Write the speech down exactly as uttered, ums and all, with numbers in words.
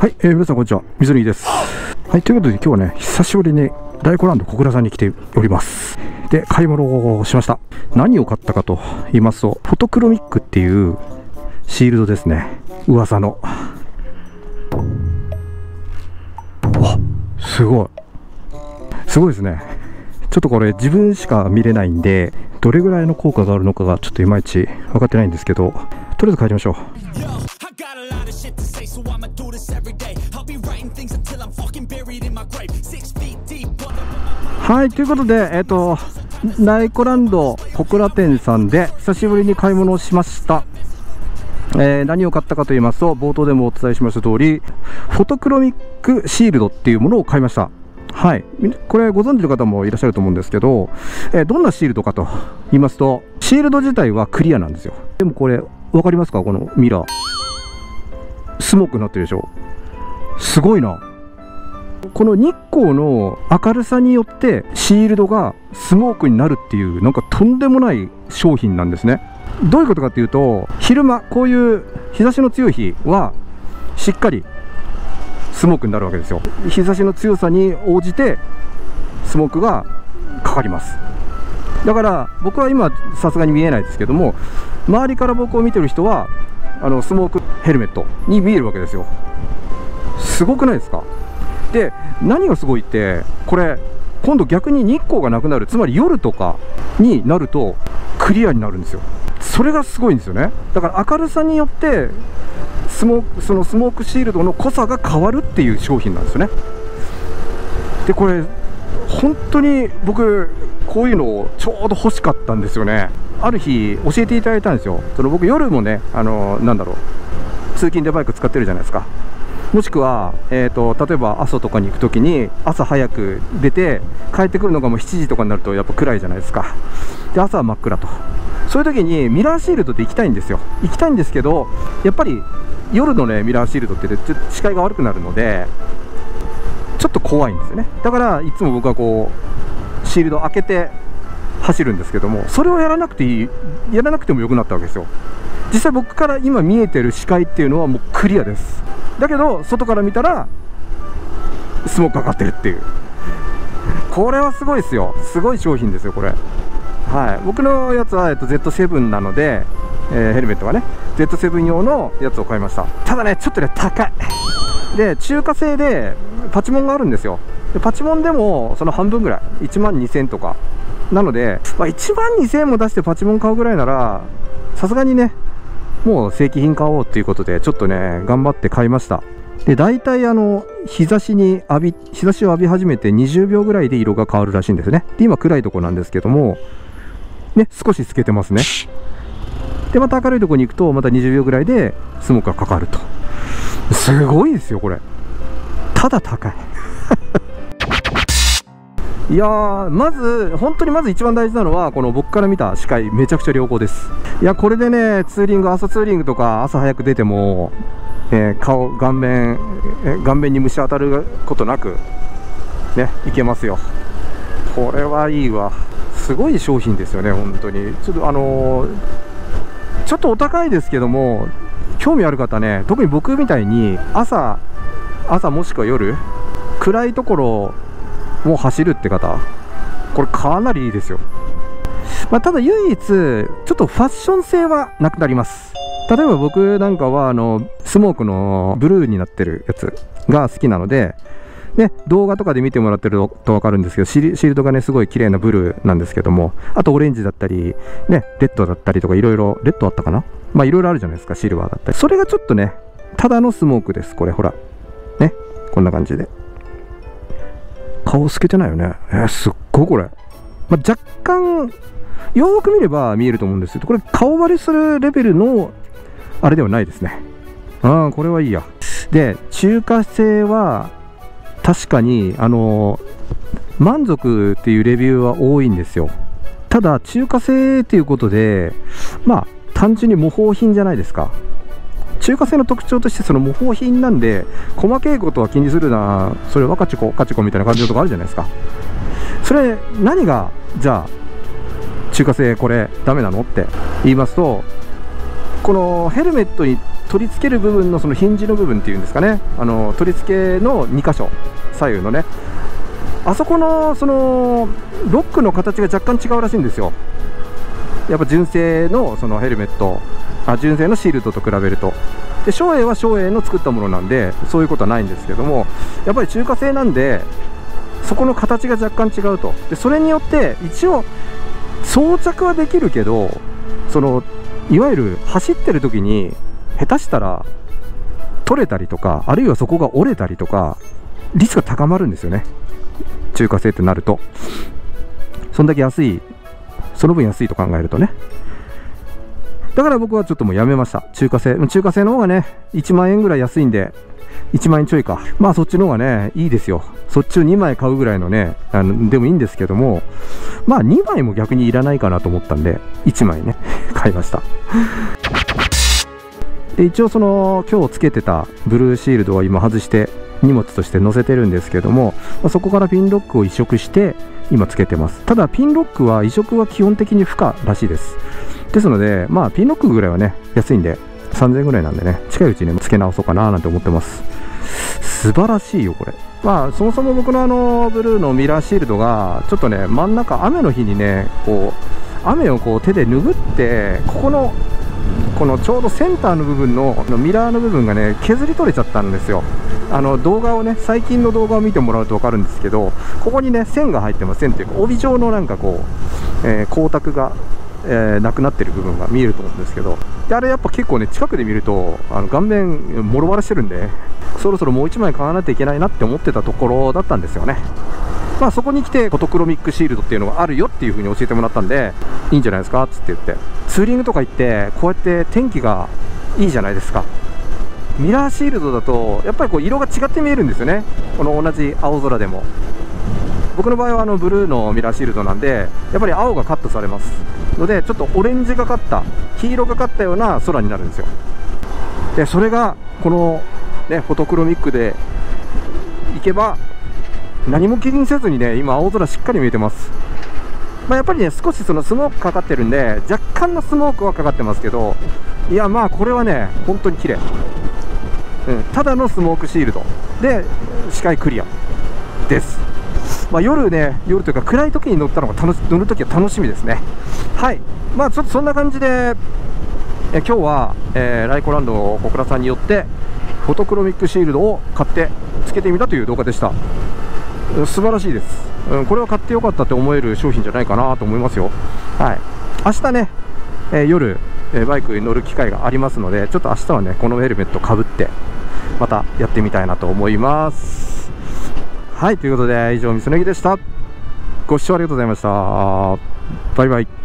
はい、えー、皆さんこんにちは、水野です。はい、ということで今日はね、久しぶりにライコランド小倉さんに来ております。で、買い物をしました。何を買ったかと言いますと、フォトクロミックっていうシールドですね。噂の。あ、すごい。すごいですね。ちょっとこれ自分しか見れないんで、どれぐらいの効果があるのかがちょっといまいち分かってないんですけど、とりあえず帰りましょう。はい、ということで、えっと、ライコランド小倉店さんで久しぶりに買い物をしました。えー、何を買ったかと言いますと、冒頭でもお伝えしました通り、フォトクロミックシールドっていうものを買いました。はい、これご存知の方もいらっしゃると思うんですけど、えー、どんなシールドかと言いますと、シールド自体はクリアなんですよ。でもこれ分かりますか？このミラースモークになってるでしょ。すごいな。この日光の明るさによってシールドがスモークになるっていう、なんかとんでもない商品なんですね。どういうことかっていうと、昼間こういう日差しの強い日はしっかりスモークになるわけですよ。日差しの強さに応じてスモークがかかります。だから僕は今さすがに見えないですけども、周りから僕を見てる人はあのスモークヘルメットに見えるわけですよ。すごくないですか？で、何がすごいって、これ今度逆に日光がなくなる、つまり夜とかになるとクリアになるんですよ。それがすごいんですよね。だから明るさによってスモーク、そのスモークシールドの濃さが変わるっていう商品なんですよね。で、これ本当に僕こういうのをちょうど欲しかったんですよね。ある日教えていただいたんですよ。その僕夜もね、あのなんだろう、通勤でバイク使ってるじゃないですか。もしくは、えーと、例えば阿蘇とかに行くときに朝早く出て帰ってくるのがもうしちじとかになるとやっぱ暗いじゃないですか。で、朝は真っ暗と。そういう時にミラーシールドで行きたいんですよ。行きたいんですけど、やっぱり夜のねミラーシールドってちょっと視界が悪くなるのでちょっと怖いんですよね。だからいつも僕はこうシールド開けて走るんですけども、それをやらなくていい、やらなくてもよくなったわけですよ。実際僕から今見えてる視界っていうのはもうクリアです。だけど外から見たらスモークかかってるっていう、これはすごいですよ。すごい商品ですよこれ。はい、僕のやつは、えっと、ゼットセブン なので、えー、ヘルメットがね ゼットセブン 用のやつを買いました。ただねちょっとね高いで、中華製でパチモンがあるんですよ。でパチモンでもその半分ぐらいいちまんにせんえんとかなので、まあ、いちまんにせんえんも出してパチモン買うぐらいならさすがにねもう正規品買おうということでちょっとね頑張って買いました。で、大体あの日差しに浴び日差しを浴び始めてにじゅうびょうぐらいで色が変わるらしいんですね。で、今暗いとこなんですけどもね、少し透けてますね。で、また明るいとこに行くとまたにじゅうびょうぐらいでスモークがかかると。すごいですよこれ。ただ高いいやー、まず本当にまず一番大事なのはこの僕から見た視界めちゃくちゃ良好です。いや、これでねツーリング、朝ツーリングとか朝早く出ても、えー、顔顔面、えー、顔面に虫当たることなくねいけますよ。これはいいわ。すごい商品ですよね本当に。ちょっとあのー、ちょっとお高いですけども、興味ある方ね、特に僕みたいに朝朝もしくは夜暗いところもう走るって方、これかなりいいですよ。まあ、ただ唯一ちょっとファッション性はなくなります。例えば僕なんかはあのスモークのブルーになってるやつが好きなので、ね、動画とかで見てもらってると分かるんですけど、シールドがねすごい綺麗なブルーなんですけども、あとオレンジだったりねレッドだったりとかいろいろ、レッドあったかな、まあいろいろあるじゃないですか、シルバーだったり。それがちょっとねただのスモークです。これほらね、こんな感じで顔透けてないよね。えー、すっごいこれ、まあ、若干よーく見れば見えると思うんですけど、これ顔バレするレベルのあれではないですね。ああ、これはいいや。で、中華製は確かにあのー、満足っていうレビューは多いんですよ。ただ中華製っていうことでまあ単純に模倣品じゃないですか。中華製の特徴としてその模倣品なんで、細けいことは気にするな、それはカチコカチコみたいな感じのとこあるじゃないですか。それ何がじゃあ中華製これダメなのって言いますと、このヘルメットに取り付ける部分のそのヒンジの部分っていうんですかね、あの取り付けのに箇所、左右のね、あそこのそのロックの形が若干違うらしいんですよ。やっぱ純正のそのヘルメット、あ純正のシールドと比べると。で松栄は松栄の作ったものなんでそういうことはないんですけども、やっぱり中華製なんでそこの形が若干違うと。でそれによって一応装着はできるけど、そのいわゆる走ってる時に下手したら取れたりとか、あるいはそこが折れたりとかリスクが高まるんですよね、中華製ってなると。そんだけ安い、その分安いと考えるとね。だから僕はちょっともうやめました。中華製。中華製の方がね、いちまんえんぐらい安いんで、いちまんえんちょいか。まあそっちの方がね、いいですよ。そっちをにまい買うぐらいのね、あの、でもいいんですけども、まあにまいも逆にいらないかなと思ったんで、いちまいね、買いました。で、一応その、今日つけてたブルーシールドを今外して荷物として載せてるんですけども、まあ、そこからピンロックを移植して、今つけてます。ただピンロックは移植は基本的に不可らしいです。ですので、まあピンロックぐらいはね、安いんで、さんぜんえんぐらいなんでね、近いうちに付け直そうかななんて思ってます。素晴らしいよ、これ。まあ、そもそも僕のあの、ブルーのミラーシールドが、ちょっとね、真ん中、雨の日にね、こう、雨をこう手で拭って、ここの、このちょうどセンターの部分のミラーの部分がね、削り取れちゃったんですよ。あの動画をね、最近の動画を見てもらうと分かるんですけど、ここにね、線が入ってます。線というか、帯状のなんかこう、えー、光沢が、えー、なくなってる部分が見えると思うんですけど、であれやっぱ結構ね、近くで見ると、あの顔面、もろバレしてるんで、そろそろもういちまい買わないといけないなって思ってたところだったんですよね。まあそこに来て、フォトクロミックシールドっていうのがあるよっていう風に教えてもらったんで、いいんじゃないですかっつって言って、ツーリングとか行って、こうやって天気がいいじゃないですか。ミラーシールドだとやっぱりこう色が違って見えるんですよね、この同じ青空でも。僕の場合はあのブルーのミラーシールドなんで、やっぱり青がカットされますので、ちょっとオレンジがかった、黄色がかったような空になるんですよ。でそれがこのね、フォトクロミックでいけば何も気にせずにね、今青空しっかり見えてます。まあ、やっぱりね、少しそのスモークかかってるんで、若干のスモークはかかってますけど、いやまあこれはね、本当に綺麗。うん、ただのスモークシールドで視界クリアです。まあ、夜ね、夜というか暗い時に乗ったのが楽し乗る時は楽しみですね。はい、まあちょっとそんな感じで、え今日は、えー、ライコランド小倉さんによってフォトクロミックシールドを買ってつけてみたという動画でした。素晴らしいです。うん、これは買ってよかったって思える商品じゃないかなと思いますよ。はい、明日ね、えー、夜、えー、バイクに乗る機会がありますので、ちょっと明日はね、このヘルメットかぶってまたやってみたいなと思います。はい、ということで以上、みそねぎでした。ご視聴ありがとうございました。バイバイ。